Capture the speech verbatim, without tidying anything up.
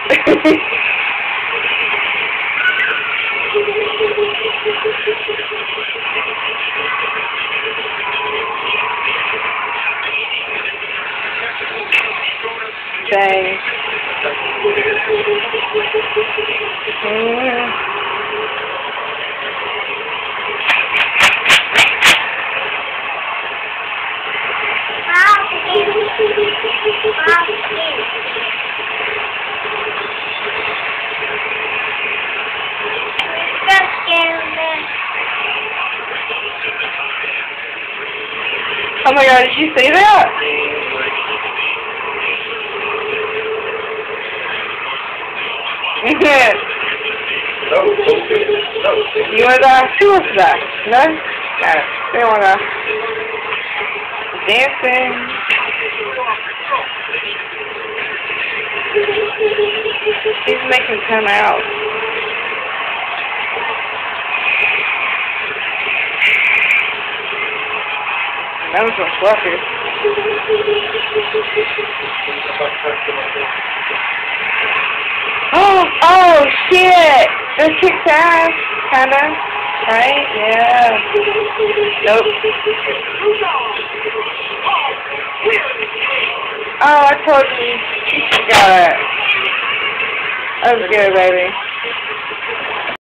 Dang. Mm. Oh my god, did you see that? You want to die? Who wants to die? No? No. They don't want to. Dancing. She's making come out. That was a fluffy. Oh, oh shit! That kicked ass, kinda. Right? Yeah. Nope. Oh, I told you. You got it. That was good, baby.